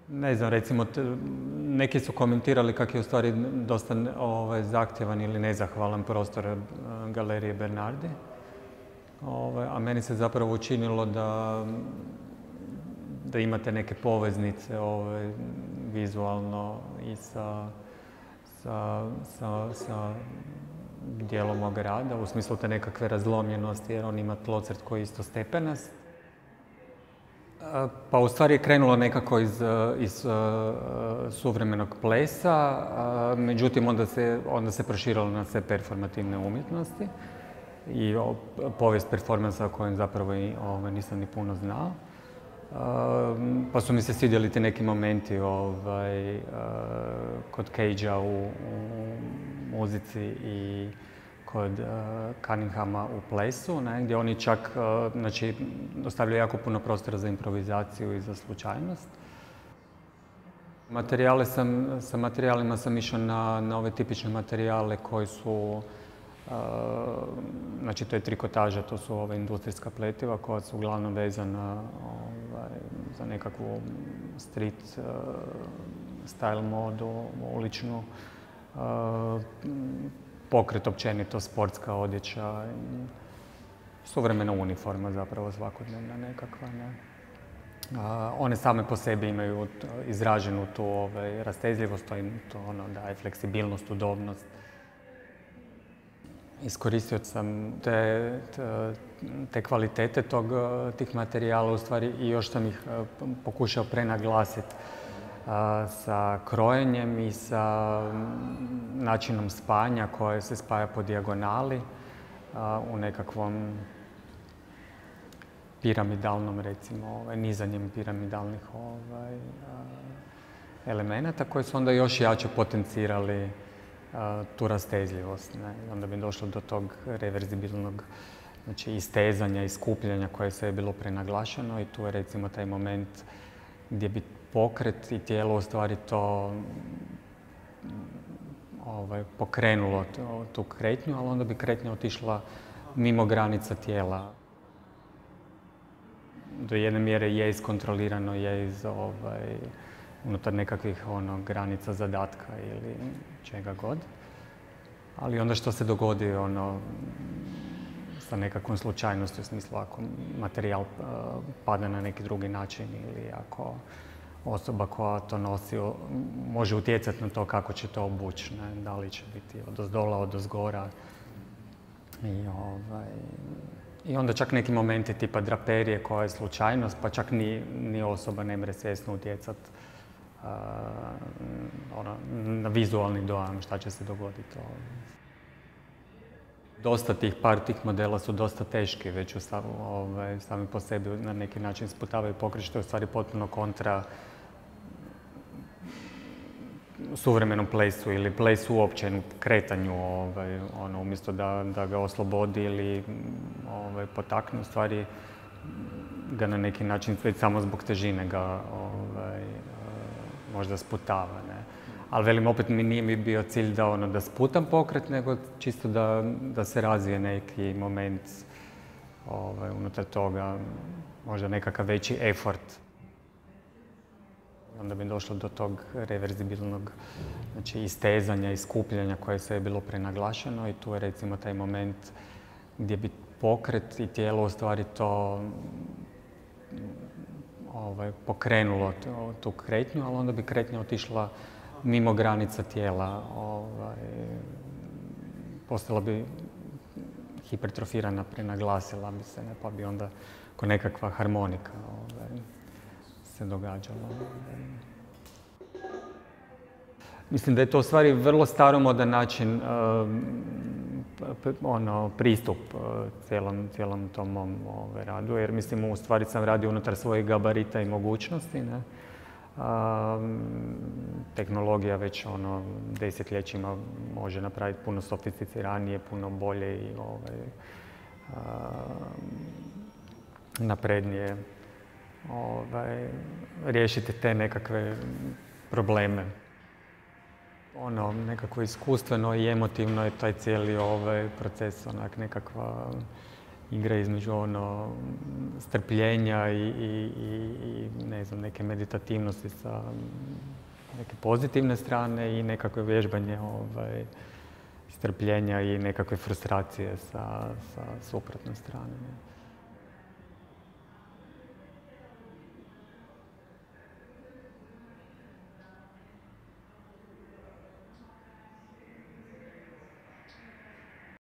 Ne znam, recimo, neki su komentirali kako je u stvari dosta zahtjevan ili nezahvalan prostor galerije Bernardi. A meni se zapravo učinilo da imate neke poveznice vizualno i sa dijelom mog rada, u smislu te nekakve razlomljenosti, jer on ima tlocrt koji je isto stepenast. Pa u stvari je krenulo nekako iz suvremenog plesa, međutim onda se proširilo na sve performativne umjetnosti i povijest performansa o kojem zapravo nisam ni puno znao. Pa su mi se svidjeli ti neki momenti kod Cagea u muzici i kod Cunninghama u plesu, gdje oni čak ostavljaju jako puno prostora za improvizaciju i za slučajnost. Sa materijalima sam išao na ove tipične materijale koji su, to je trikotaža, to su ove industrijska pletiva koja su uglavnom vezana za nekakvu street style modu, uličnu, pokret općenito, sportska odjeća, suvremena uniforma zapravo svakodnevna nekakva. One same po sebi imaju izraženu tu rastezljivost, to daje fleksibilnost, udobnost. Iskoristio sam te kvalitete tih materijala u stvari i još sam ih pokušao prenaglasiti sa krojenjem i sa načinom spajanja koje se spaja po dijagonali u nekakvom piramidalnom, recimo, nizanjem piramidalnih elemenata koji su onda još jače potencirali tu rastezljivost. Onda bi došlo do tog reverzibilnog istezanja i skupljanja koje sve je bilo prenaglašeno i tu je recimo taj moment gdje bi pokret i tijelo u stvari to pokrenulo tu kretnju, ali onda bi kretnja otišla mimo granica tijela. Do jedne mjere je iskontrolirano, je unutar nekakvih granica zadatka ili čega god. Ali onda što se dogodi sa nekakvom slučajnosti, u smislu ako materijal pada na neki drugi način ili ako osoba koja to nosi može utjecati na to kako će to obući, da li će biti odozdola, odozgora. I onda čak neki momenti tipa draperije koja je slučajnost, pa čak ni osoba ne mre svjesno utjecati na vizualni dojam šta će se dogoditi. Dosta tih modela su dosta teški, već sami po sebi na neki način sputavaju pokret, što je u stvari potpuno kontra suvremenom plesu ili plesu uopće u kretanju, umjesto da ga oslobodi ili potakne, u stvari ga na neki način već samo zbog težine ga možda sputava. Ali velim, opet nije mi bio cilj da sputam pokret, nego čisto da se razvije neki moment unutar toga, možda nekakav veći effort. Onda bi došlo do tog reverzibilnog istezanja i skupljanja koje sve je bilo prenaglašeno i tu je recimo taj moment gdje bi pokret i tijelo u stvari to pokrenulo tu kretnju, ali onda bi kretnja otišla mimo granica tijela. Postala bi hipertrofirana, prenaglasila bi se, pa bi onda ko nekakva harmonika se događalo. Mislim da je to u stvari vrlo staromodan način pristup cijelom tom mom radu, jer mislim u stvari sam radio unutar svojih gabarita i mogućnosti. Tehnologija već desetljećima može napraviti puno sofisticiranije, puno bolje i naprednije riješiti te nekakve probleme. Nekako iskustveno i emotivno je taj cijeli proces nekakva igra između strpljenja i ne znam, neke meditativnosti sa neke pozitivne strane i nekakve vježbanje strpljenja i nekakve frustracije sa suprotne strane.